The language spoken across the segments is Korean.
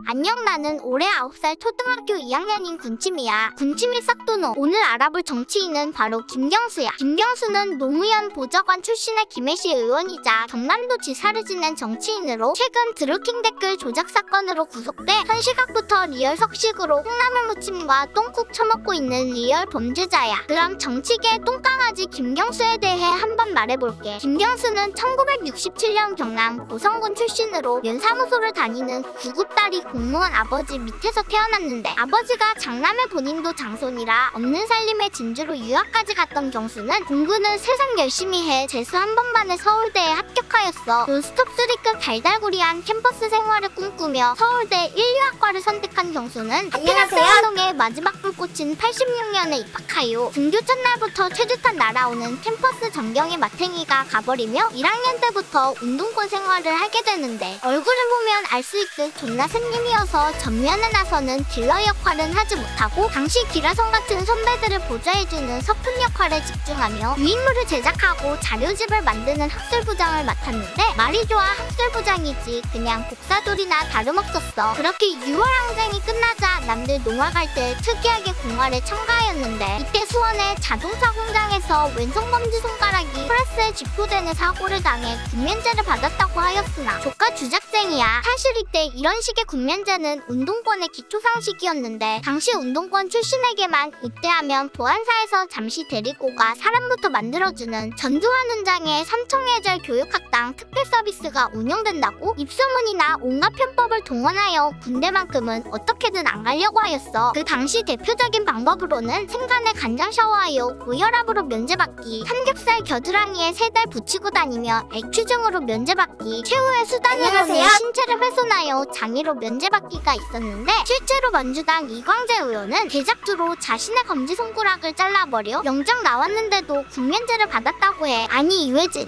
안녕, 나는 올해 9살 초등학교 2학년인 군침이야. 군침이 싹도노. 오늘 알아볼 정치인은 바로 김경수야. 김경수는 노무현 보좌관 출신의 김해시 의원이자 경남도 지사를 지낸 정치인으로 최근 드루킹 댓글 조작 사건으로 구속돼 현 시각부터 리얼 석식으로 콩나물 무침과 똥국 처먹고 있는 리얼 범죄자야. 그럼 정치계 똥강아지 김경수에 대해 한번 말해볼게. 김경수는 1967년 경남 고성군 출신으로 면사무소를 다니는 9급다리 공무원 아버지 밑에서 태어났는데, 아버지가 장남의 본인도 장손이라 없는 살림의 진주로 유학까지 갔던 경수는 공부는 세상 열심히 해 재수 한 번반에 서울대에 합격하였어. 논스톱 3급 달달구리한 캠퍼스 생활을 꿈꾸며 서울대 인류학과를 선택한 경수는 학교학생활동의 마지막 불꽃인 86년에 입학하여 등교 첫날부터 최주탄 날아오는 캠퍼스 전경의 마탱이가 가버리며 1학년 때부터 운동권 생활을 하게 되는데, 얼굴을 보면 알 수 있듯 존나 샘님이어서 전면에 나서는 딜러 역할은 하지 못하고 당시 기라성 같은 선배들을 보좌해주는 서푼 역할에 집중하며 유인물을 제작하고 자료집을 만드는 학술부장을 맡았는데, 말이 좋아 학술부장이지 그냥 복사돌이나 다름없었어. 그렇게 6월 항쟁이 끝나자 남들 농화 갈 때 특이하게 공활에 참가하였는데, 이때 수원의 자동차 공장에서 왼손검지 손가락이 프레스에 쥐포되는 사고를 당해 군면제를 받았다고 하였으나 조카 주작쟁이야. 사실 이때 이런 식의 군면제는 운동권의 기초상식이었는데, 당시 운동권 출신에게만 입대하면 보안사에서 잠시 데리고 가 사람부터 만들어주는 전두환 훈장의 삼청예절 교육학당 특별 서비스가 운영된다고 입소문이나 온갖 편법을 동원하여 군대만큼은 어떻게든 안 가려고 하였어. 그 당시 대표적인 방법으로는 생간에 간장 샤워하여 고혈압으로 면제받기, 삼겹살 겨드랑이에 3달 붙이고 다니며 액취증으로 면제받기, 최후의 수단으로는 신체를 훼손하여 장애로 면제받기가 있었는데, 실제로 민주당 이광재 의원은 대작두로 자신의 검지손가락을 잘라버려 영장 나왔는데도 군면제를 받았다고 해. 아니 이회진.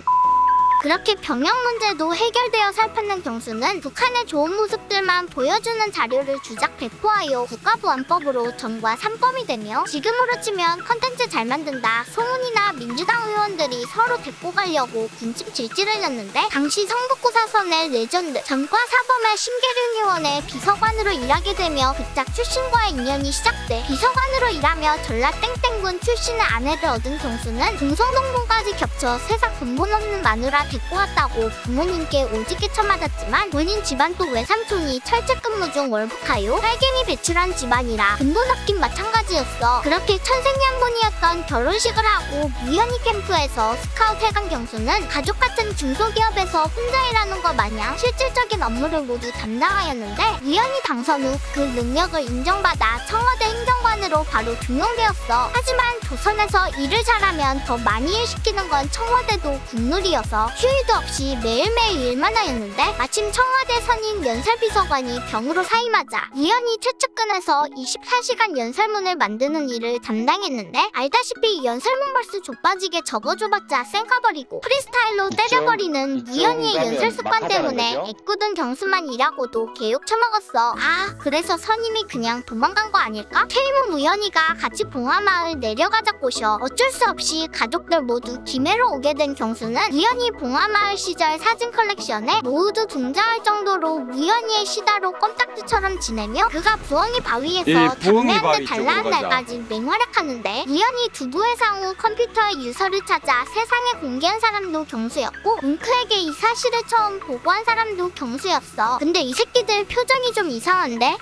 그렇게 병역 문제도 해결되어 살펴낸 경수는 북한의 좋은 모습들만 보여주는 자료를 주작 배포하여 국가보안법으로 전과 3범이 되며, 지금으로 치면 컨텐츠 잘 만든다 소문이나 민주당 의원들이 서로 데리고 가려고 군침 질질을 냈는데, 당시 성북구 사선의 레전드 전과 사범의 심계륜 의원의 비서관으로 일하게 되며 극작 출신과의 인연이 시작돼 비서관으로 일하며 전라 땡땡군 출신의 아내를 얻은 경수는 동성동본까지 겹쳐 세상 근본 없는 마누라 데리고 왔다고 부모님께 오지게 쳐맞았지만, 본인 집안도 외삼촌이 철제 근무 중 월북하여 빨갱이 배출한 집안이라 근본 없긴 마찬가지였어. 그렇게 천생연분이었던 결혼식을 하고 무연히 캠프에서 스카우트 해간 경수는 가족 같은 중소기업에서 혼자 일하는 것 마냥 실질적인 업무를 모두 담당하였는데, 무연히 당선 후 그 능력을 인정받아 청와대 행정관으로 바로 등용되었어. 하지만 조선에서 일을 잘하면 더 많이 일 시키는 건 청와대도 국룰이어서 휴일도 없이 매일매일 일만 하였는데, 마침 청와대 선임 연설비서관이 병으로 사임하자 우연히 최측근에서 24시간 연설문을 만드는 일을 담당했는데, 알다시피 연설문 벌스 좆빠지게 적어줘봤자 쌩까버리고 프리스타일로 때려버리는 무연히의 연설 습관 때문에 애꿎은 경수만 일하고도 개욕 처먹었어. 아, 그래서 선임이 그냥 도망간 거 아닐까? 퇴임 후 무연히가 같이 봉화마을 내려가자 꼬셔 어쩔 수 없이 가족들 모두 김해로 오게 된 경수는 무연히 봉화마을 시절 사진 컬렉션에 모두 등장할 정도로 무연히의 시다로 껌딱지처럼 지내며, 그가 부엉이 바위에서 담배한테 달라한 날까지 맹활약하는데, 무연히 두부회상 후 컴퓨터의 유서를 찾아 세상에 공개한 사람도 경수였고, 뭉크에게 이 사실을 처음 보고한 사람도 경수였어. 근데 이 새끼들 표정이 좀 이상한데?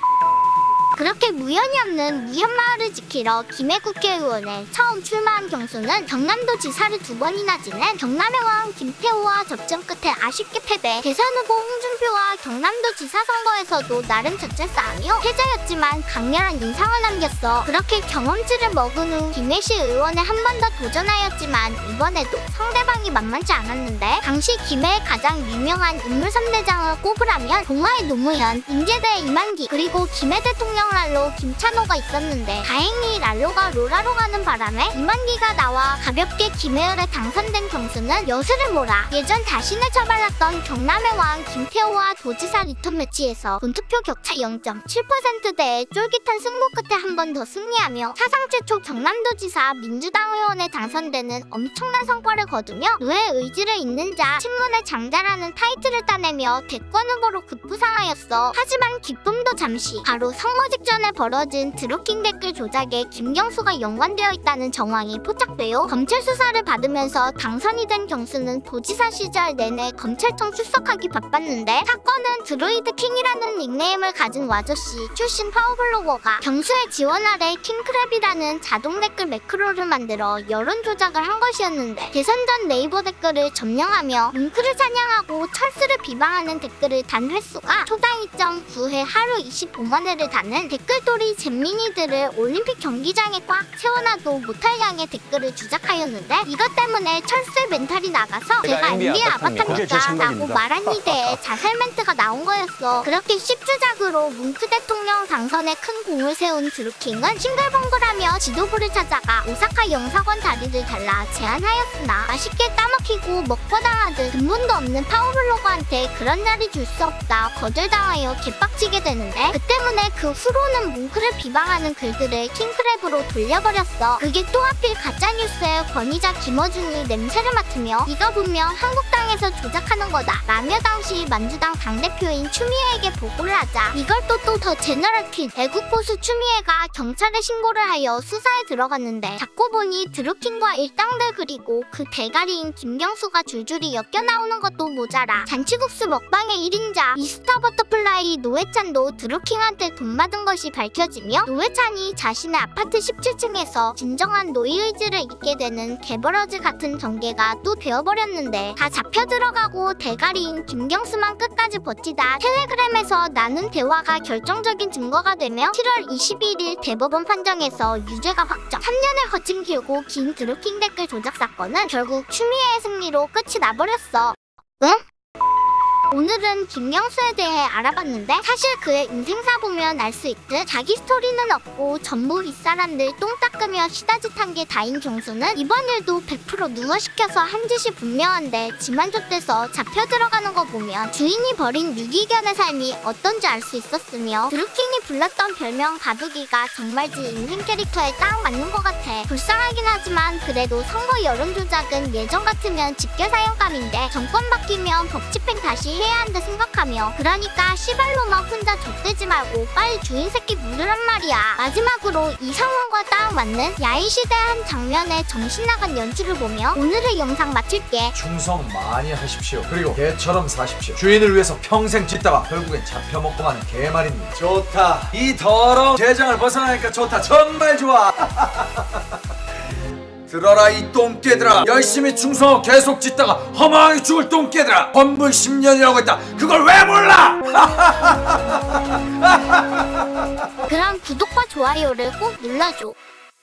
그렇게 무연히 없는 무현마을을 지키러 김해 국회의원에 처음 출마한 경수는 경남도 지사를 2번이나 지낸 경남의 왕 김태호와 접전 끝에 아쉽게 패배, 대선 후보 홍준표와 경남도 지사 선거에서도 나름 젖잘 싸우며 패자였지만 강렬한 인상을 남겼어. 그렇게 경험치를 먹은 후 김해시 의원에 한 번 더 도전하였지만 이번에도 상대방이 만만치 않았는데, 당시 김해의 가장 유명한 인물 3대장을 꼽으라면 봉화의 노무현, 인제대의 이만기, 그리고 김해 대통령 랄로 김찬호가 있었는데, 다행히 랄로가 로라로 가는 바람에 이만기가 나와 가볍게 김해을에 당선된 경수는 여수를 몰아 예전 자신을 처발랐던 경남의 왕 김태호 후보와 도지사 리턴 매치에서 본투표 격차 0.7%대의 쫄깃한 승부 끝에 한 번 더 승리하며 사상 최초 경남도지사 민주당 의원에 당선되는 엄청난 성과를 거두며 노의 의지를 잇는 자 친문의 장자라는 타이틀을 따내며 대권 후보로 급부상하였어. 하지만 기쁨도 잠시. 바로 선거 직전에 벌어진 드루킹 댓글 조작에 김경수가 연관되어 있다는 정황이 포착되어 검찰 수사를 받으면서 당선이 된 경수는 도지사 시절 내내 검찰청 출석하기 바빴는데 사건은 드루이드 킹이라는 닉네임을 가진 와저씨 출신 파워블로거가 경수의 지원 아래 킹크랩이라는 자동 댓글 매크로를 만들어 여론 조작을 한 것이었는데 대선 전 네이버 댓글을 점령하며 뭉크를 찬양하고 철수를 비방하는 댓글을 단 횟수가 초당 2.9회 하루 25만 회를 다는 댓글돌이 잼민이들을 올림픽 경기장에 꽉 채워놔도 못할 양의 댓글을 주작하였는데 이것 때문에 철수의 멘탈이 나가서 제가 NBA 아바타입니까? 라고 말한 이대에 자살 멘트가 나온 거였어. 그렇게 십주작으로 뭉크 대통령 당선에 큰 공을 세운 드루킹은 싱글벙글하며 지도부를 찾아가 오사카 영사관 자리를 달라 제안하였으나 맛있게 따먹히고 먹보당하듯 근본도 없는 파워블로거한테 그런 자리 줄 수 없다 거절당하여 개빡치게 되는데 그 때문에 그 후로는 뭉크를 비방하는 글들을 킹크랩으로 돌려버렸어. 그게 또 하필 가짜뉴스의 권위자 김어준이 냄새를 맡으며 이거 분명 한국당에서 조작하는 거다 라며 당시 만주당 당대표인 추미애에게 보고를 하자 이걸 또 더 제너럴킨 애국보수 추미애가 경찰에 신고를 하여 수사에 들어갔는데 자꾸 보니 드루킹과 일당들 그리고 그 대가리인 김경수가 줄줄이 엮여나오는 것도 모자라 잔치국수 먹방의 1인자 미스터 버터플라이 노회찬도 드루킹한테 돈 받은 것이 밝혀지며 노회찬이 자신의 아파트 17층에서 진정한 노이의지를 잊게 되는 개버러지 같은 전개가 또 되어버렸는데 다 잡혀 들어가고 대가리인 김경수만 끝까지 버티다 텔레그램에서 나눈 대화가 결정적인 증거가 되며 7월 21일 대법원 판정에서 유죄가 확정. 3년을 거친 길고 긴 드루킹 댓글 조작 사건은 결국 추미애의 승리로 끝이 나버렸어. 응? 오늘은 김경수에 대해 알아봤는데 사실 그의 인생사 보면 알 수 있듯 자기 스토리는 없고 전부 윗사람들 똥 닦으며 시다짓한 게 다인 경수는 이번 일도 100% 누워시켜서 한 짓이 분명한데 지만족돼서 잡혀 들어가는 거 보면 주인이 버린 유기견의 삶이 어떤지 알 수 있었으며 드루킹이 불렀던 별명 바둑이가 정말 지 인생 캐릭터에 딱 맞는 것 같아. 불쌍하긴 하지만 그래도 선거 여론 조작은 예전 같으면 집결 사형감인데 정권 바뀌면 법 집행 다시 해야 한다 생각하며 그러니까 시발로만 혼자 젖대지 말고 빨리 주인 새끼 물으란 말이야. 마지막으로 이 상황과 딱 맞는 야인시대 한 장면의 정신나간 연출을 보며 오늘의 영상 마칠게. 충성 많이 하십시오. 그리고 개처럼 사십시오. 주인을 위해서 평생 짓다가 결국엔 잡혀먹고 마는 개말입니다. 좋다. 이 더러운 대장을 벗어나니까 좋다. 정말 좋아. 들어라 이 똥개들아. 열심히 충성하고 계속 짓다가 허망하게 죽을 똥개들아. 건불 10년이라고 했다. 그걸 왜 몰라? 그럼 구독과 좋아요를 꼭 눌러줘.